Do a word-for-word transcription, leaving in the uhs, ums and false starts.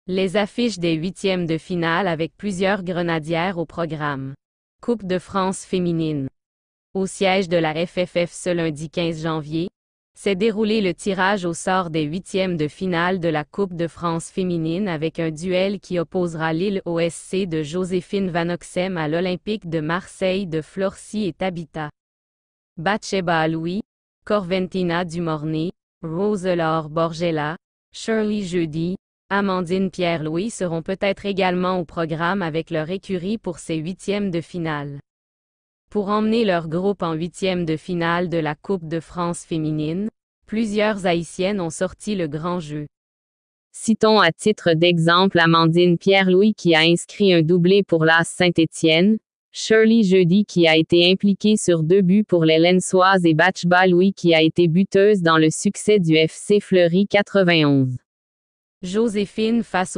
Les affiches des huitièmes de finale avec plusieurs grenadières au programme. Coupe de France féminine. Au siège de la F F F ce lundi quinze janvier, s'est déroulé le tirage au sort des huitièmes de finale de la Coupe de France féminine avec un duel qui opposera Lille O S C de Joséphine Vanoxem à l'Olympique de Marseille de Florcy et Tabitha. Batsheba Louis, Corventina Dumornay, Rose-Laure Borgella, Shirley Jeudi, Amandine Pierre-Louis seront peut-être également au programme avec leur écurie pour ces huitièmes de finale. Pour emmener leur groupe en huitièmes de finale de la Coupe de France féminine, plusieurs Haïtiennes ont sorti le grand jeu. Citons à titre d'exemple Amandine Pierre-Louis qui a inscrit un doublé pour l'A S Saint-Étienne, Shirley Jeudi qui a été impliquée sur deux buts pour les Lensoises et Batsheba Louis qui a été buteuse dans le succès du F C Fleury quatre-vingt-onze. Joséphine face